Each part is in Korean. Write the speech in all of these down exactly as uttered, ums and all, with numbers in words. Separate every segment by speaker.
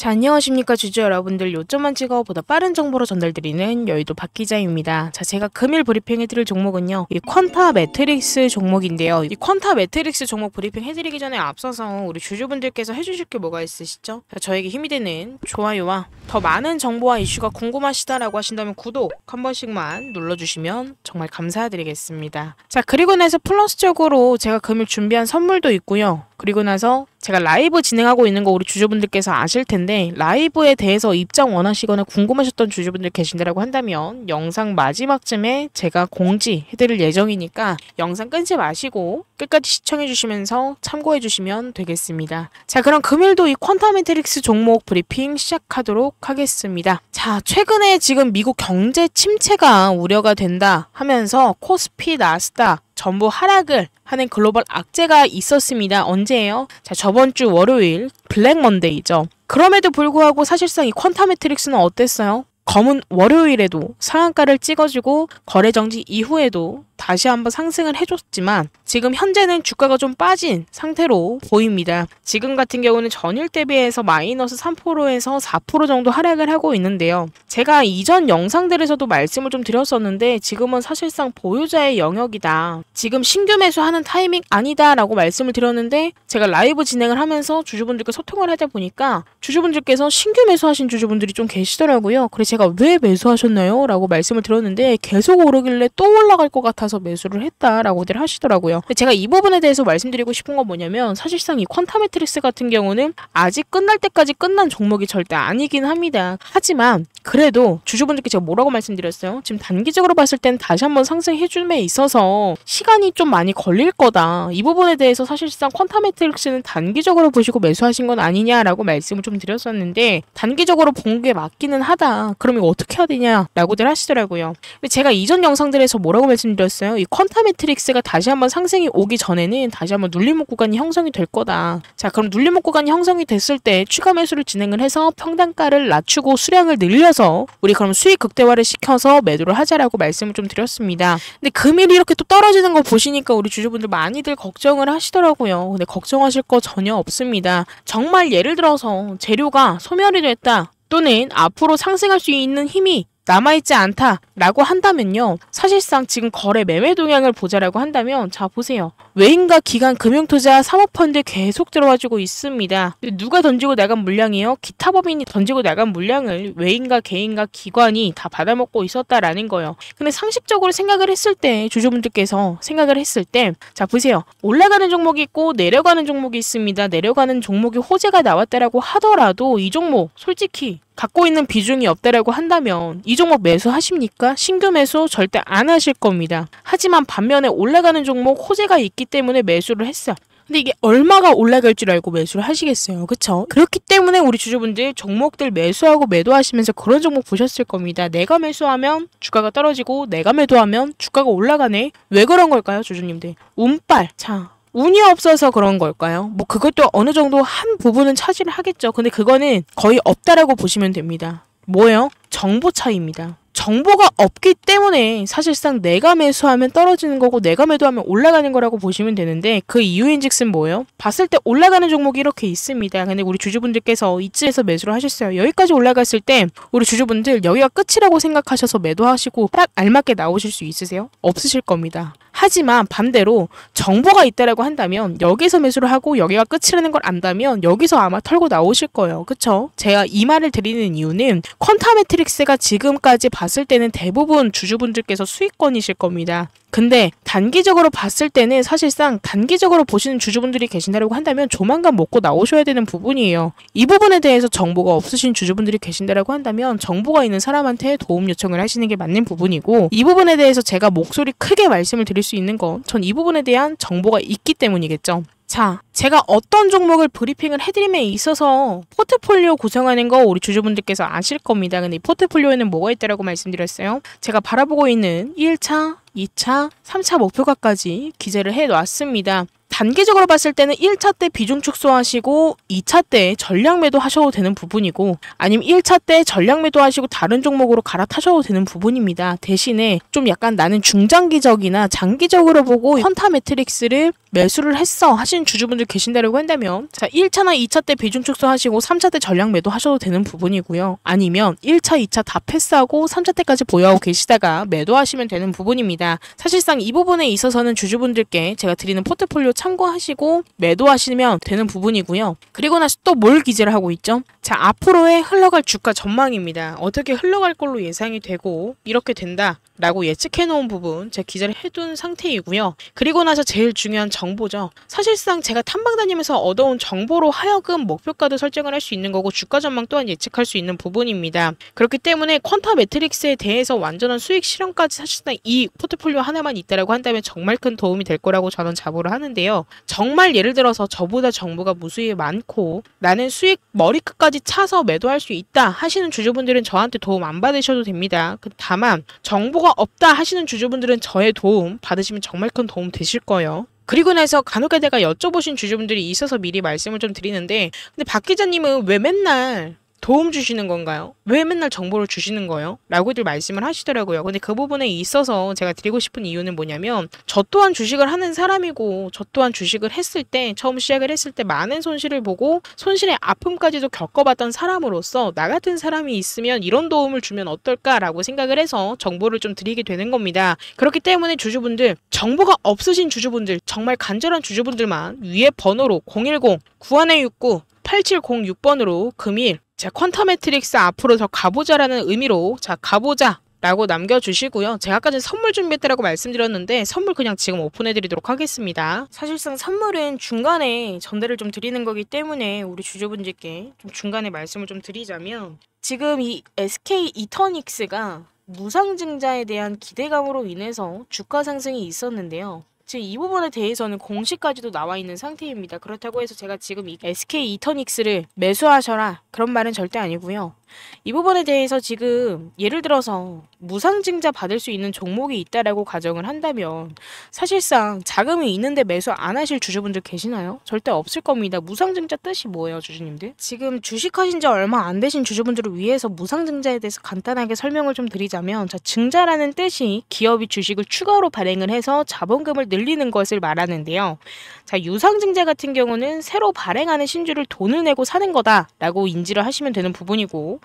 Speaker 1: 자, 안녕하십니까 주주 여러분들. 요점만 찍어 보다 빠른 정보로 전달드리는 여의도 박 기자입니다. 자, 제가 금일 브리핑해드릴 종목은요, 이 퀀타 매트릭스 종목인데요. 이 퀀타 매트릭스 종목 브리핑 해드리기 전에 앞서서 우리 주주분들께서 해주실 게 뭐가 있으시죠? 자, 저에게 힘이 되는 좋아요와 더 많은 정보와 이슈가 궁금하시다라고 하신다면 구독 한 번씩만 눌러주시면 정말 감사드리겠습니다. 자, 그리고 나서 플러스적으로 제가 금일 준비한 선물도 있고요. 그리고 나서 제가 라이브 진행하고 있는 거 우리 주주분들께서 아실 텐데, 라이브에 대해서 입장 원하시거나 궁금하셨던 주주분들 계신다라고 한다면 영상 마지막쯤에 제가 공지해드릴 예정이니까 영상 끊지 마시고 끝까지 시청해주시면서 참고해주시면 되겠습니다. 자, 그럼 금일도 이 퀀타 매트릭스 종목 브리핑 시작하도록 하겠습니다. 자, 최근에 지금 미국 경제 침체가 우려가 된다 하면서 코스피, 나스닥 전부 하락을 하는 글로벌 악재가 있었습니다. 언제예요? 자, 저번 주 월요일 블랙 먼데이죠. 그럼에도 불구하고 사실상 이 퀀타 매트릭스는 어땠어요? 검은 월요일에도 상한가를 찍어주고 거래 정지 이후에도 다시 한번 상승을 해줬지만 지금 현재는 주가가 좀 빠진 상태로 보입니다. 지금 같은 경우는 전일 대비해서 마이너스 삼 퍼센트에서 사 퍼센트 정도 하락을 하고 있는데요. 제가 이전 영상들에서도 말씀을 좀 드렸었는데 지금은 사실상 보유자의 영역이다. 지금 신규 매수하는 타이밍 아니다 라고 말씀을 드렸는데, 제가 라이브 진행을 하면서 주주분들과 소통을 하다 보니까 주주분들께서 신규 매수하신 주주분들이 좀 계시더라고요. 그래서 제가 왜 매수하셨나요? 라고 말씀을 드렸는데 계속 오르길래 또 올라갈 것 같아서 매수를 했다라고들 하시더라고요. 근데 제가 이 부분에 대해서 말씀드리고 싶은 건 뭐냐면, 사실상 이 퀀타 매트릭스 같은 경우는 아직 끝날 때까지 끝난 종목이 절대 아니긴 합니다. 하지만 그래도 주주분들께 제가 뭐라고 말씀드렸어요? 지금 단기적으로 봤을 땐 다시 한번 상승해줌에 있어서 시간이 좀 많이 걸릴 거다. 이 부분에 대해서 사실상 퀀타 매트릭스는 단기적으로 보시고 매수하신 건 아니냐라고 말씀을 좀 드렸었는데, 단기적으로 본 게 맞기는 하다. 그럼 이거 어떻게 해야 되냐? 라고들 하시더라고요. 근데 제가 이전 영상들에서 뭐라고 말씀드렸어요? 이 퀀타 매트릭스가 다시 한번 상승이 오기 전에는 다시 한번 눌림목 구간이 형성이 될 거다. 자, 그럼 눌림목 구간이 형성이 됐을 때 추가 매수를 진행을 해서 평단가를 낮추고 수량을 늘려서 우리 그럼 수익 극대화를 시켜서 매도를 하자라고 말씀을 좀 드렸습니다. 근데 금일이 이렇게 또 떨어지는 거 보시니까 우리 주주분들 많이들 걱정을 하시더라고요. 근데 걱정하실 거 전혀 없습니다. 정말 예를 들어서 재료가 소멸이 됐다, 또는 앞으로 상승할 수 있는 힘이 남아있지 않다라고 한다면요, 사실상 지금 거래 매매 동향을 보자라고 한다면, 자 보세요. 외인과 기관 금융투자 사모펀드 계속 들어와주고 있습니다. 누가 던지고 나간 물량이요? 기타 법인이 던지고 나간 물량을 외인과 개인과 기관이 다 받아먹고 있었다라는 거예요. 근데 상식적으로 생각을 했을 때, 주주분들께서 생각을 했을 때, 자 보세요. 올라가는 종목이 있고 내려가는 종목이 있습니다. 내려가는 종목이 호재가 나왔다라고 하더라도 이 종목 솔직히 갖고 있는 비중이 없다라고 한다면 이 종목 매수하십니까? 신규 매수 절대 안 하실 겁니다. 하지만 반면에 올라가는 종목 호재가 있기 때문에 매수를 했어요. 근데 이게 얼마가 올라갈 줄 알고 매수를 하시겠어요. 그쵸? 그렇기 때문에 우리 주주분들 종목들 매수하고 매도하시면서 그런 종목 보셨을 겁니다. 내가 매수하면 주가가 떨어지고 내가 매도하면 주가가 올라가네. 왜 그런 걸까요, 주주님들? 운빨. 자, 운이 없어서 그런 걸까요? 뭐 그것도 어느 정도 한 부분은 차지를 하겠죠. 근데 그거는 거의 없다라고 보시면 됩니다. 뭐예요? 정보 차이입니다. 정보가 없기 때문에 사실상 내가 매수하면 떨어지는 거고 내가 매도하면 올라가는 거라고 보시면 되는데, 그 이유인즉슨 뭐예요? 봤을 때 올라가는 종목이 이렇게 있습니다. 근데 우리 주주분들께서 이쯤에서 매수를 하셨어요. 여기까지 올라갔을 때 우리 주주분들 여기가 끝이라고 생각하셔서 매도하시고 딱 알맞게 나오실 수 있으세요? 없으실 겁니다. 하지만 반대로 정보가 있다라고 한다면 여기서 매수를 하고 여기가 끝이라는 걸 안다면 여기서 아마 털고 나오실 거예요. 그쵸? 제가 이 말을 드리는 이유는 퀀타 매트릭스가 지금까지 봤을 때는 대부분 주주분들께서 수익권이실 겁니다. 근데 단기적으로 봤을 때는 사실상 단기적으로 보시는 주주분들이 계신다고 한다면 조만간 먹고 나오셔야 되는 부분이에요. 이 부분에 대해서 정보가 없으신 주주분들이 계신다고 한다면 정보가 있는 사람한테 도움 요청을 하시는 게 맞는 부분이고, 이 부분에 대해서 제가 목소리 크게 말씀을 드릴 수 있는 건 전 이 부분에 대한 정보가 있기 때문이겠죠. 자, 제가 어떤 종목을 브리핑을 해드림에 있어서 포트폴리오 구성하는 거 우리 주주분들께서 아실 겁니다. 근데 이 포트폴리오에는 뭐가 있다라고 말씀드렸어요? 제가 바라보고 있는 일 차, 이 차, 삼 차 목표가까지 기재를 해놨습니다. 단기적으로 봤을 때는 일 차 때 비중 축소하시고 이 차 때 전량 매도 하셔도 되는 부분이고, 아니면 일 차 때 전량 매도 하시고 다른 종목으로 갈아타셔도 되는 부분입니다. 대신에 좀 약간 나는 중장기적이나 장기적으로 보고 퀀타 매트릭스를 매수를 했어 하시는 주주분들 계신다고 한다면 자 일 차나 이 차 때 비중 축소하시고 삼 차 때 전량 매도 하셔도 되는 부분이고요. 아니면 일 차, 이 차 다 패스하고 삼 차 때까지 보유하고 계시다가 매도하시면 되는 부분입니다. 사실상 이 부분에 있어서는 주주분들께 제가 드리는 포트폴리오 참고하시고 매도하시면 되는 부분이고요. 그리고 나서 또 뭘 기재를 하고 있죠? 자, 앞으로의 흘러갈 주가 전망입니다. 어떻게 흘러갈 걸로 예상이 되고 이렇게 된다 라고 예측해 놓은 부분 제가 기재를 해둔 상태이고요. 그리고 나서 제일 중요한 정보죠. 사실상 제가 탐방 다니면서 얻어온 정보로 하여금 목표가도 설정을 할 수 있는 거고 주가 전망 또한 예측할 수 있는 부분입니다. 그렇기 때문에 퀀타 매트릭스에 대해서 완전한 수익 실현까지 사실상 이 포트폴리오 하나만 있다라고 한다면 정말 큰 도움이 될 거라고 저는 자부를 하는데요. 정말 예를 들어서 저보다 정보가 무수히 많고 나는 수익 머리끝까지 차서 매도할 수 있다 하시는 주주분들은 저한테 도움 안 받으셔도 됩니다. 다만 정보가 없다 하시는 주주분들은 저의 도움 받으시면 정말 큰 도움 되실 거예요. 그리고 나서 간혹가다가 여쭤보신 주주분들이 있어서 미리 말씀을 좀 드리는데 근데 박 기자님은 왜 맨날 도움 주시는 건가요? 왜 맨날 정보를 주시는 거예요? 라고들 말씀을 하시더라고요. 근데 그 부분에 있어서 제가 드리고 싶은 이유는 뭐냐면 저 또한 주식을 하는 사람이고 저 또한 주식을 했을 때 처음 시작을 했을 때 많은 손실을 보고 손실의 아픔까지도 겪어봤던 사람으로서 나 같은 사람이 있으면 이런 도움을 주면 어떨까라고 생각을 해서 정보를 좀 드리게 되는 겁니다. 그렇기 때문에 주주분들 정보가 없으신 주주분들 정말 간절한 주주분들만 위에 번호로 공일공 구일육구 팔칠공육 번으로 금일 자, 퀀타 매트릭스 앞으로 더 가보자라는 의미로 자, 가보자 라고 남겨주시고요. 제가 아까 전에 선물 준비했다라고 말씀드렸는데 선물 그냥 지금 오픈해드리도록 하겠습니다. 사실상 선물은 중간에 전달을 좀 드리는 거기 때문에 우리 주주분들께 좀 중간에 말씀을 좀 드리자면 지금 이 에스케이 이터닉스가 무상증자에 대한 기대감으로 인해서 주가 상승이 있었는데요. 지금 이 부분에 대해서는 공시까지도 나와 있는 상태입니다. 그렇다고 해서 제가 지금 이 에스케이 이터닉스를 매수하셔라 그런 말은 절대 아니고요. 이 부분에 대해서 지금 예를 들어서 무상증자 받을 수 있는 종목이 있다라고 가정을 한다면 사실상 자금이 있는데 매수 안 하실 주주분들 계시나요? 절대 없을 겁니다. 무상증자 뜻이 뭐예요, 주주님들? 지금 주식하신 지 얼마 안 되신 주주분들을 위해서 무상증자에 대해서 간단하게 설명을 좀 드리자면 자, 증자라는 뜻이 기업이 주식을 추가로 발행을 해서 자본금을 늘리는 것을 말하는데요. 자, 유상증자 같은 경우는 새로 발행하는 신주를 돈을 내고 사는 거다라고 인지를 하시면 되는 부분이고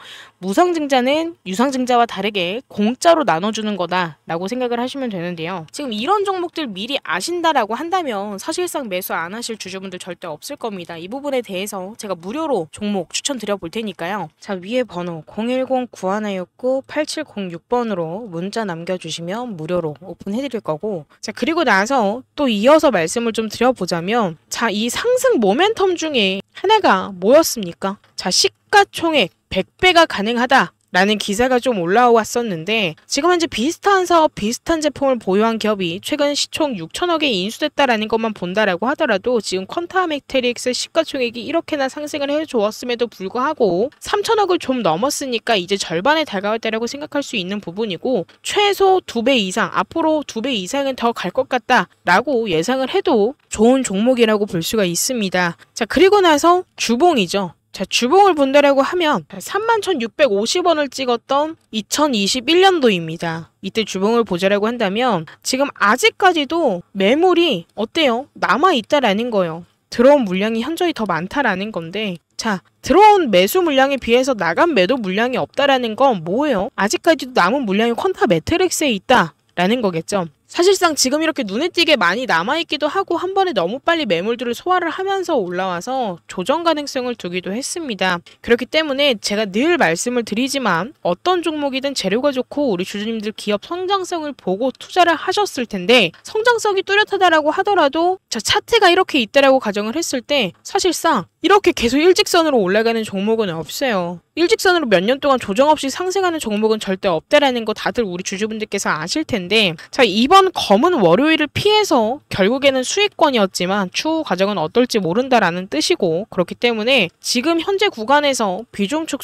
Speaker 1: 무상증자는 유상증자와 다르게 공짜로 나눠주는 거다라고 생각을 하시면 되는데요. 지금 이런 종목들 미리 아신다라고 한다면 사실상 매수 안 하실 주주분들 절대 없을 겁니다. 이 부분에 대해서 제가 무료로 종목 추천드려 볼 테니까요. 자, 위에 번호 공일공 구일육구 팔칠공육 번으로 문자 남겨주시면 무료로 오픈해드릴 거고 자, 그리고 나서 또 이어서 말씀을 좀 드려보자면 자, 이 상승 모멘텀 중에 하나가 뭐였습니까? 자, 시가총액 백 배가 가능하다 라는 기사가 좀 올라왔었는데 지금 현재 비슷한 사업, 비슷한 제품을 보유한 기업이 최근 시총 육천억에 인수됐다라는 것만 본다라고 하더라도 지금 퀀타 매트릭스 시가총액이 이렇게나 상승을 해주었음에도 불구하고 삼천억을 좀 넘었으니까 이제 절반에 다가왔다라고 생각할 수 있는 부분이고 최소 두 배 이상, 앞으로 두 배 이상은 더 갈 것 같다라고 예상을 해도 좋은 종목이라고 볼 수가 있습니다. 자, 그리고 나서 주봉이죠. 자, 주봉을 본다라고 하면 삼만 천육백오십 원을 찍었던 이천이십일 년도입니다. 이때 주봉을 보자라고 한다면 지금 아직까지도 매물이 어때요? 남아있다라는 거예요. 들어온 물량이 현저히 더 많다라는 건데 자, 들어온 매수 물량에 비해서 나간 매도 물량이 없다라는 건 뭐예요? 아직까지도 남은 물량이 퀀타 매트릭스에 있다라는 거겠죠. 사실상 지금 이렇게 눈에 띄게 많이 남아있기도 하고 한 번에 너무 빨리 매물들을 소화를 하면서 올라와서 조정 가능성을 두기도 했습니다. 그렇기 때문에 제가 늘 말씀을 드리지만 어떤 종목이든 재료가 좋고 우리 주주님들 기업 성장성을 보고 투자를 하셨을 텐데 성장성이 뚜렷하다라고 하더라도 자, 차트가 이렇게 있다라고 가정을 했을 때 사실상 이렇게 계속 일직선으로 올라가는 종목은 없어요. 일직선으로 몇 년 동안 조정 없이 상승하는 종목은 절대 없다라는 거 다들 우리 주주분들께서 아실 텐데 자, 이번 검은 월요일을 피해서 결국에는 수익권이었지만 추후 과정은 어떨지 모른다라는 뜻이고 그렇기 때문에 지금 현재 구간에서 비중 축소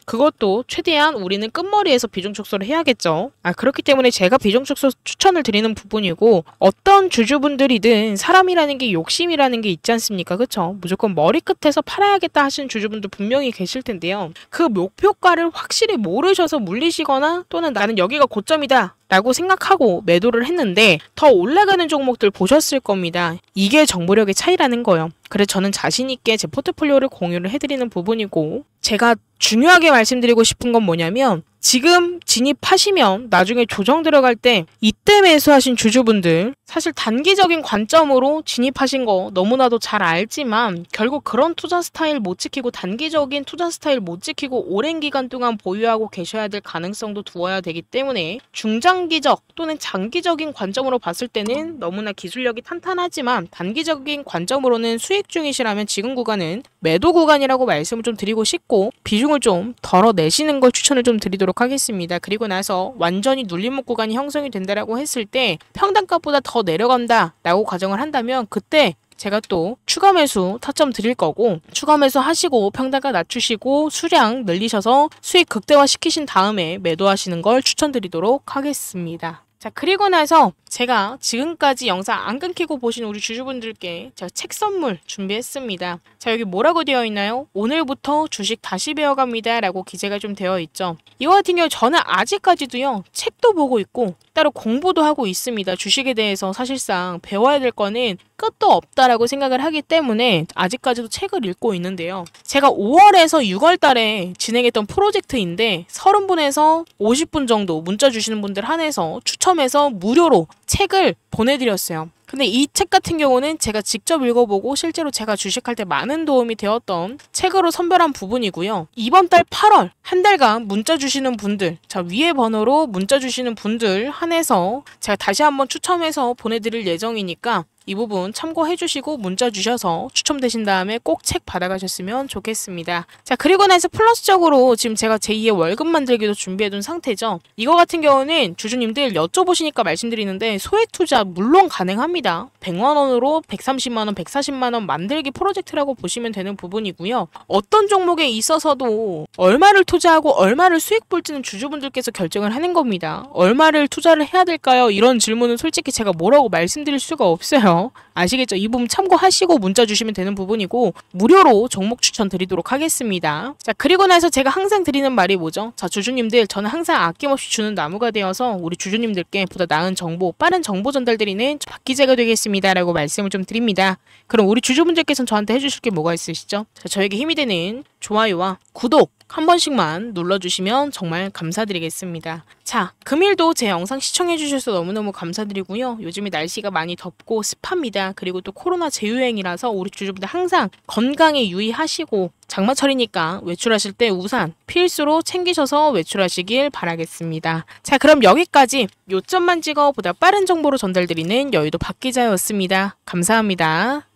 Speaker 1: 그것도 최대한 우리는 끝머리에서 비중 축소를 해야겠죠. 아, 그렇기 때문에 제가 비중 축소 추천을 드리는 부분이고, 어떤 주주분들이든 사람이라는 게 욕심이라는 게 있지 않습니까? 그쵸? 무조건 머리끝에서 팔아야겠다 하시는 주주분들 분명히 계실 텐데요. 그 목표가를 확실히 모르셔서 물리시거나 또는 나는 여기가 고점이다 라고 생각하고 매도를 했는데 더 올라가는 종목들 보셨을 겁니다. 이게 정보력의 차이라는 거예요. 그래서 저는 자신있게 제 포트폴리오를 공유를 해드리는 부분이고, 제가 중요하게 말씀드리고 싶은 건 뭐냐면, 지금 진입하시면 나중에 조정 들어갈 때 이때 매수하신 주주분들, 사실 단기적인 관점으로 진입하신 거 너무나도 잘 알지만 결국 그런 투자 스타일 못 지키고 단기적인 투자 스타일 못 지키고 오랜 기간 동안 보유하고 계셔야 될 가능성도 두어야 되기 때문에 중장기적 또는 장기적인 관점으로 봤을 때는 너무나 기술력이 탄탄하지만 단기적인 관점으로는 수익 중이시라면 지금 구간은 매도 구간이라고 말씀을 좀 드리고 싶고, 비중을 좀 덜어내시는 걸 추천을 좀 드리도록 하겠습니다. 그리고 나서 완전히 눌림목 구간이 형성이 된다라고 했을 때 평단가보다 더 내려간다 라고 가정을 한다면 그때 제가 또 추가 매수 타점 드릴 거고, 추가 매수 하시고 평단가 낮추시고 수량 늘리셔서 수익 극대화 시키신 다음에 매도하시는 걸 추천드리도록 하겠습니다. 자, 그리고 나서 제가 지금까지 영상 안 끊기고 보신 우리 주주분들께 제가 책 선물 준비했습니다. 자, 여기 뭐라고 되어 있나요? 오늘부터 주식 다시 배워갑니다 라고 기재가 좀 되어 있죠. 이와 같은 경우 저는 아직까지도요 책도 보고 있고 따로 공부도 하고 있습니다. 주식에 대해서 사실상 배워야 될 거는 끝도 없다라고 생각을 하기 때문에 아직까지도 책을 읽고 있는데요. 제가 오월에서 유월 달에 진행했던 프로젝트인데 삼십 분에서 오십 분 정도 문자 주시는 분들 한해서 추첨해서 무료로 책을 보내드렸어요. 근데 이 책 같은 경우는 제가 직접 읽어보고 실제로 제가 주식할 때 많은 도움이 되었던 책으로 선별한 부분이고요. 이번 달 팔월 한 달간 문자 주시는 분들, 자 위에 번호로 문자 주시는 분들 한해서 제가 다시 한번 추첨해서 보내드릴 예정이니까 이 부분 참고해 주시고 문자 주셔서 추첨되신 다음에 꼭 책 받아가셨으면 좋겠습니다. 자, 그리고 나서 플러스적으로 지금 제가 제이의 월급 만들기도 준비해둔 상태죠. 이거 같은 경우는 주주님들 여쭤보시니까 말씀드리는데 소액 투자 물론 가능합니다. 백만 원으로 백삼십만 원, 백사십만 원 만들기 프로젝트라고 보시면 되는 부분이고요. 어떤 종목에 있어서도 얼마를 투자하고 얼마를 수익 볼지는 주주분들께서 결정을 하는 겁니다. 얼마를 투자를 해야 될까요? 이런 질문은 솔직히 제가 뭐라고 말씀드릴 수가 없어요. 아시겠죠? 이 부분 참고하시고 문자 주시면 되는 부분이고 무료로 종목 추천 드리도록 하겠습니다. 자, 그리고 나서 제가 항상 드리는 말이 뭐죠? 자, 주주님들 저는 항상 아낌없이 주는 나무가 되어서 우리 주주님들께 보다 나은 정보, 빠른 정보 전달드리는 박기자가 되겠습니다 라고 말씀을 좀 드립니다. 그럼 우리 주주분들께서는 저한테 해주실 게 뭐가 있으시죠? 자, 저에게 힘이 되는 좋아요와 구독 한 번씩만 눌러주시면 정말 감사드리겠습니다. 자, 금일도 제 영상 시청해주셔서 너무너무 감사드리고요. 요즘에 날씨가 많이 덥고 습합니다. 그리고 또 코로나 재유행이라서 우리 주주분들 항상 건강에 유의하시고 장마철이니까 외출하실 때 우산 필수로 챙기셔서 외출하시길 바라겠습니다. 자, 그럼 여기까지 요점만 찍어 보다 빠른 정보로 전달드리는 여의도 박기자였습니다. 감사합니다.